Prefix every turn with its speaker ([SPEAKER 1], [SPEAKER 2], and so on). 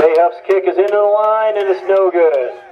[SPEAKER 1] Huff's kick is into the line, and it's no good.